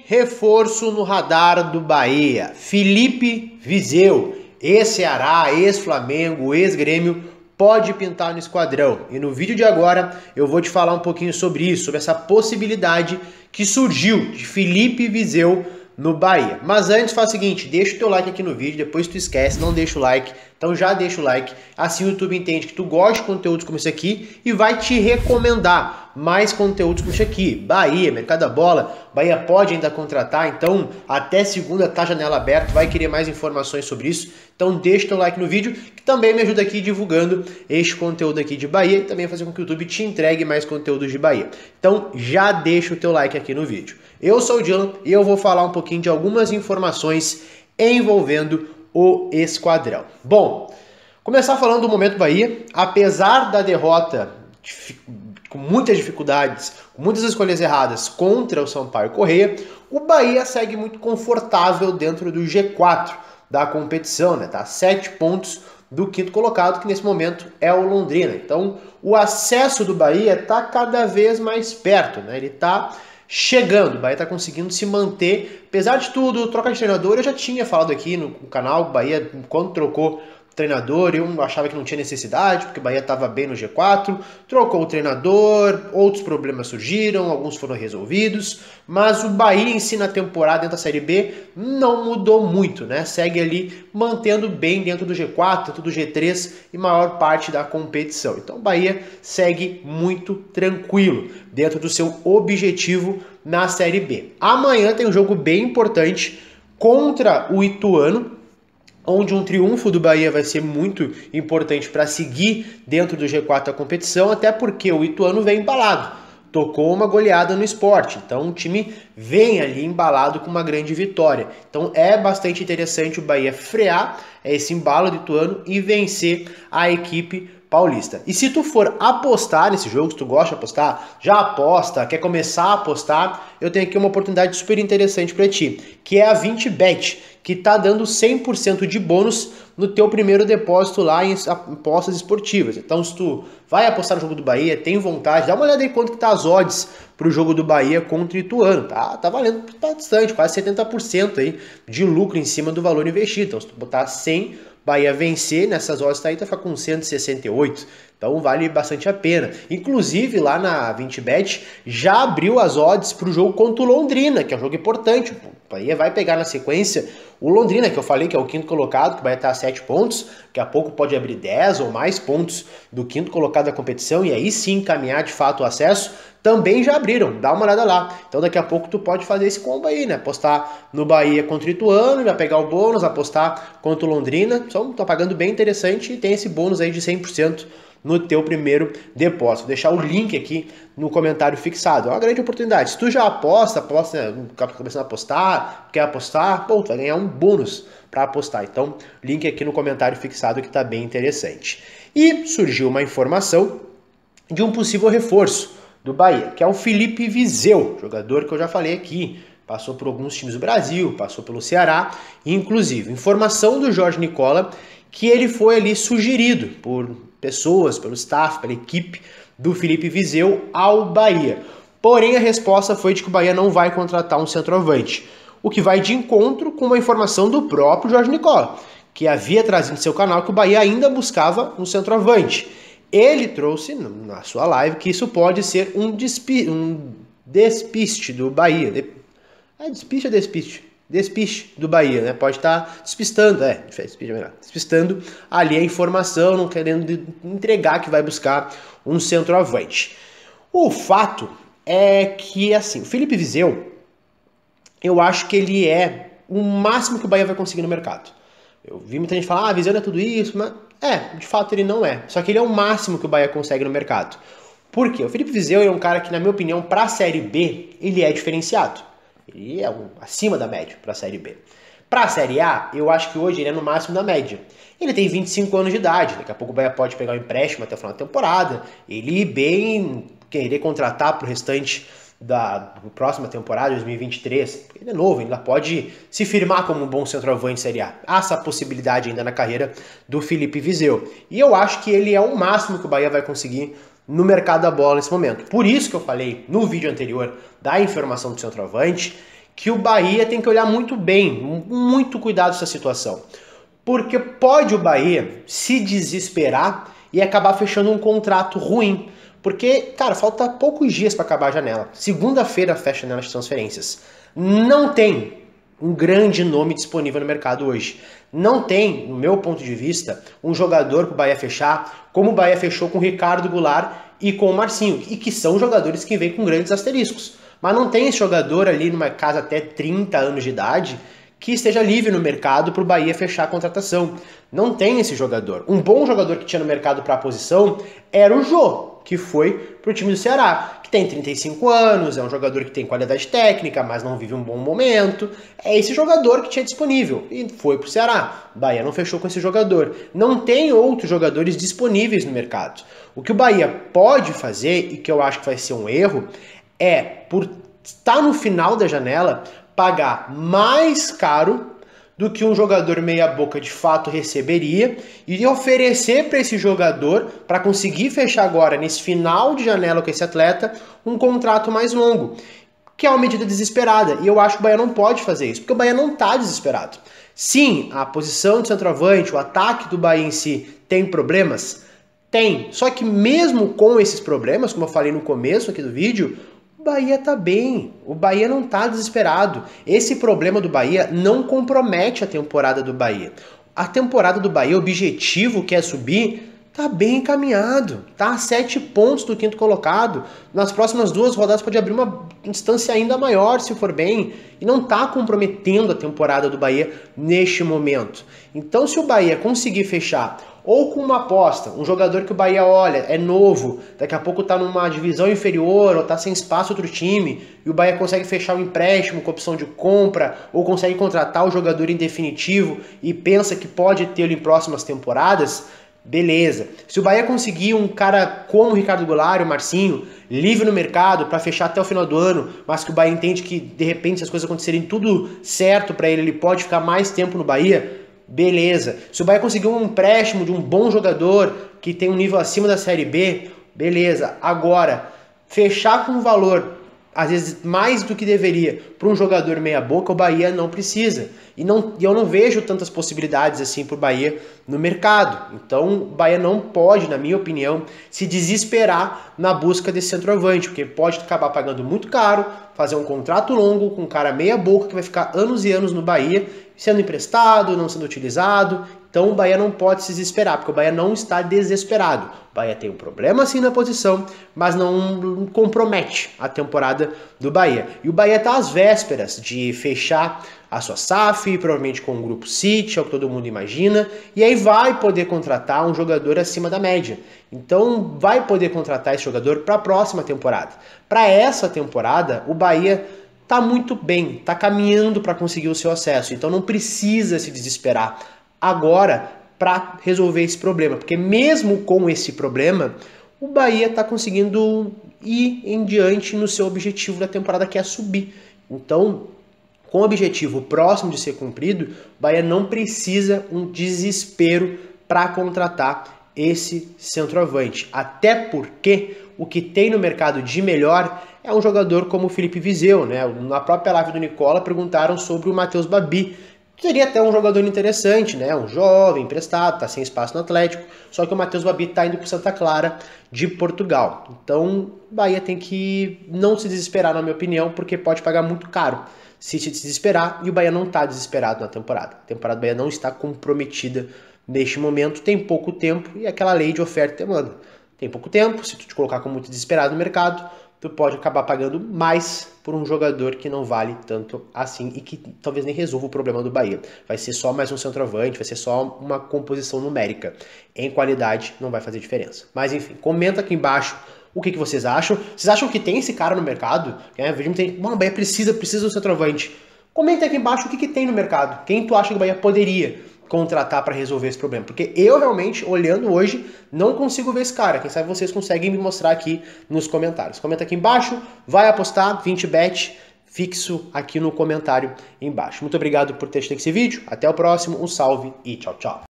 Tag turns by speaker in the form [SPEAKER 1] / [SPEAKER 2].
[SPEAKER 1] reforço no radar do Bahia. Felipe Viseu, ex-Ceará, ex-Flamengo, ex-Grêmio, pode pintar no esquadrão. E no vídeo de agora eu vou te falar um pouquinho sobre isso, sobre essa possibilidade que surgiu de Felipe Viseu no Bahia. Mas antes faz o seguinte, deixa o teu like aqui no vídeo, depois tu esquece, não deixa o like, então já deixa o like, assim o YouTube entende que tu gosta de conteúdos como esse aqui e vai te recomendar mais conteúdos como esse aqui. Bahia, mercado da bola, Bahia pode ainda contratar, então até segunda tá a janela aberta, vai querer mais informações sobre isso, então deixa o teu like no vídeo, que também me ajuda aqui divulgando este conteúdo aqui de Bahia e também fazer com que o YouTube te entregue mais conteúdos de Bahia. Então já deixa o teu like aqui no vídeo. Eu sou o Dylan e eu vou falar um pouquinho de algumas informações envolvendo o esquadrão. Bom, começar falando do momento Bahia. Apesar da derrota com muitas dificuldades, com muitas escolhas erradas contra o Sampaio Corrêa, o Bahia segue muito confortável dentro do G4 da competição, né? Tá a 7 pontos do quinto colocado, que nesse momento é o Londrina. Então, o acesso do Bahia está cada vez mais perto, né? Ele está chegando, o Bahia está conseguindo se manter, apesar de tudo, troca de treinador, eu já tinha falado aqui no canal, o Bahia, quando trocou treinador, eu achava que não tinha necessidade, porque o Bahia estava bem no G4, trocou o treinador, outros problemas surgiram, alguns foram resolvidos, mas o Bahia em si na temporada dentro da Série B não mudou muito, né? Segue ali mantendo bem dentro do G4, dentro do G3 e maior parte da competição. Então o Bahia segue muito tranquilo dentro do seu objetivo na Série B. Amanhã tem um jogo bem importante contra o Ituano, onde um triunfo do Bahia vai ser muito importante para seguir dentro do G4 da competição, até porque o Ituano vem embalado, tocou uma goleada no Sport, então o time vem ali embalado com uma grande vitória. Então é bastante interessante o Bahia frear esse embalo do Ituano e vencer a equipe paulista. E se tu for apostar nesse jogo, se tu gosta de apostar, já aposta, quer começar a apostar, eu tenho aqui uma oportunidade super interessante para ti, que é a 20bet, que tá dando 100% de bônus no teu primeiro depósito lá em apostas esportivas. Então se tu vai apostar no jogo do Bahia, tem vontade, dá uma olhada aí quanto que tá as odds pro jogo do Bahia contra o Ituano, tá valendo bastante, quase 70% aí de lucro em cima do valor investido. Então se tu botar 100, Bahia vencer nessas odds tá aí, tu vai ficar com 168, então vale bastante a pena. Inclusive lá na 20bet já abriu as odds para o jogo contra o Londrina, que é um jogo importante. O Bahia vai pegar na sequência o Londrina, que eu falei que é o quinto colocado, que vai estar a 7 pontos, daqui a pouco pode abrir 10 ou mais pontos do quinto colocado da competição e aí sim caminhar de fato o acesso. Também já abriram, dá uma olhada lá. Então daqui a pouco tu pode fazer esse combo aí, né? Apostar no Bahia contra o Ituano, já pegar o bônus, apostar contra o Londrina. Então tá pagando bem interessante e tem esse bônus aí de 100% no teu primeiro depósito. Vou deixar o link aqui no comentário fixado. É uma grande oportunidade. Se tu já aposta, tá começando a apostar, quer apostar, bom, tu vai ganhar um bônus para apostar. Então, link aqui no comentário fixado que tá bem interessante. E surgiu uma informação de um possível reforço do Bahia, que é o Felipe Viseu, jogador que eu já falei aqui, passou por alguns times do Brasil, passou pelo Ceará, inclusive. Informação do Jorge Nicola que ele foi ali sugerido por pessoas, pelo staff, pela equipe do Felipe Viseu ao Bahia. Porém, a resposta foi de que o Bahia não vai contratar um centroavante, o que vai de encontro com uma informação do próprio Jorge Nicola, que havia trazido no seu canal que o Bahia ainda buscava um centroavante. Ele trouxe na sua live que isso pode ser um despiste do Bahia. Despiste ou despiste? Despiste do Bahia, né? Pode estar despistando, despiste é melhor. Despistando ali a informação, não querendo entregar que vai buscar um centroavante. O fato é que, assim, o Felipe Viseu, eu acho que ele é o máximo que o Bahia vai conseguir no mercado. Eu vi muita gente falar, Viseu não é tudo isso, mas de fato ele não é. Só que ele é o máximo que o Bahia consegue no mercado. Por quê? O Felipe Viseu é um cara que, na minha opinião, para a Série B, ele é diferenciado. Ele é acima da média para a Série B. Para a Série A, eu acho que hoje ele é no máximo da média. Ele tem 25 anos de idade, daqui a pouco o Bahia pode pegar um empréstimo até o final da temporada, ele bem querer contratar para o restante da próxima temporada, 2023, ele é novo, ainda pode se firmar como um bom centroavante Série A. Há essa possibilidade ainda na carreira do Felipe Viseu. E eu acho que ele é o máximo que o Bahia vai conseguir no mercado da bola nesse momento. Por isso que eu falei no vídeo anterior da informação do centroavante, que o Bahia tem que olhar muito bem, muito cuidado com essa situação. Porque pode o Bahia se desesperar e acabar fechando um contrato ruim. Porque, cara, falta poucos dias para acabar a janela. Segunda-feira fecha a janela de transferências. Não tem um grande nome disponível no mercado hoje. Não tem, no meu ponto de vista, um jogador para o Bahia fechar, como o Bahia fechou com o Ricardo Goulart e com o Marcinho, e que são jogadores que vêm com grandes asteriscos. Mas não tem esse jogador ali numa casa até 30 anos de idade que esteja livre no mercado para o Bahia fechar a contratação. Não tem esse jogador. Um bom jogador que tinha no mercado para a posição era o Jô, que foi para o time do Ceará, que tem 35 anos, é um jogador que tem qualidade técnica, mas não vive um bom momento. É esse jogador que tinha disponível e foi para o Ceará. O Bahia não fechou com esse jogador. Não tem outros jogadores disponíveis no mercado. O que o Bahia pode fazer, e que eu acho que vai ser um erro, é, por estar no final da janela, pagar mais caro do que um jogador meia boca de fato receberia e oferecer para esse jogador, para conseguir fechar agora, nesse final de janela com esse atleta, um contrato mais longo, que é uma medida desesperada. E eu acho que o Bahia não pode fazer isso, porque o Bahia não está desesperado. Sim, a posição de centroavante, o ataque do Bahia em si tem problemas? Tem. Só que mesmo com esses problemas, como eu falei no começo aqui do vídeo, o Bahia tá bem, o Bahia não tá desesperado. Esse problema do Bahia não compromete a temporada do Bahia. A temporada do Bahia, o objetivo que é subir, tá bem encaminhado, tá a 7 pontos do quinto colocado. Nas próximas 2 rodadas pode abrir uma distância ainda maior se for bem, e não tá comprometendo a temporada do Bahia neste momento. Então, se o Bahia conseguir fechar ou com uma aposta, um jogador que o Bahia olha, é novo, daqui a pouco tá numa divisão inferior ou tá sem espaço outro time, e o Bahia consegue fechar um empréstimo com opção de compra, ou consegue contratar o jogador em definitivo e pensa que pode tê-lo em próximas temporadas, beleza. Se o Bahia conseguir um cara como o Ricardo Goulart e o Marcinho, livre no mercado para fechar até o final do ano, mas que o Bahia entende que de repente se as coisas acontecerem tudo certo para ele pode ficar mais tempo no Bahia, beleza. Se o Bahia conseguir um empréstimo de um bom jogador que tem um nível acima da Série B, beleza. Agora, fechar com um valor, às vezes mais do que deveria, para um jogador meia boca, o Bahia não precisa. E eu não vejo tantas possibilidades assim para o Bahia no mercado. Então o Bahia não pode, na minha opinião, se desesperar na busca desse centroavante, porque pode acabar pagando muito caro, fazer um contrato longo com um cara meia boca que vai ficar anos e anos no Bahia, sendo emprestado, não sendo utilizado. Então o Bahia não pode se desesperar, porque o Bahia não está desesperado. O Bahia tem um problema sim na posição, mas não compromete a temporada do Bahia. E o Bahia está às vésperas de fechar a sua SAF, provavelmente com o Grupo City, é o que todo mundo imagina, e aí vai poder contratar um jogador acima da média. Então vai poder contratar esse jogador para a próxima temporada. Para essa temporada, o Bahia tá muito bem, tá caminhando para conseguir o seu acesso, então não precisa se desesperar agora para resolver esse problema, porque mesmo com esse problema, o Bahia tá conseguindo ir em diante no seu objetivo da temporada, que é subir. Então, com o objetivo próximo de ser cumprido, o Bahia não precisa um desespero para contratar esse centroavante, até porque o que tem no mercado de melhor é um jogador como o Felipe Viseu, né? Na própria live do Nicola perguntaram sobre o Matheus Babi, que seria até um jogador interessante, né? Um jovem, emprestado, tá sem espaço no Atlético, só que o Matheus Babi tá indo pro Santa Clara de Portugal. Então, o Bahia tem que não se desesperar, na minha opinião, porque pode pagar muito caro se desesperar, e o Bahia não tá desesperado na temporada. A temporada do Bahia não está comprometida neste momento, tem pouco tempo, e aquela lei de oferta e demanda. Tem pouco tempo, se tu te colocar como muito desesperado no mercado, tu pode acabar pagando mais por um jogador que não vale tanto assim e que talvez nem resolva o problema do Bahia. Vai ser só mais um centroavante, vai ser só uma composição numérica. Em qualidade não vai fazer diferença. Mas enfim, comenta aqui embaixo o que vocês acham. Vocês acham que tem esse cara no mercado? O Bahia precisa do centroavante. Comenta aqui embaixo o que tem no mercado. Quem tu acha que o Bahia poderia contratar para resolver esse problema? Porque eu realmente, olhando hoje, não consigo ver esse cara. Quem sabe vocês conseguem me mostrar aqui nos comentários. Comenta aqui embaixo, vai apostar 20bet fixo aqui no comentário embaixo. Muito obrigado por ter assistido esse vídeo. Até o próximo, um salve e tchau, tchau.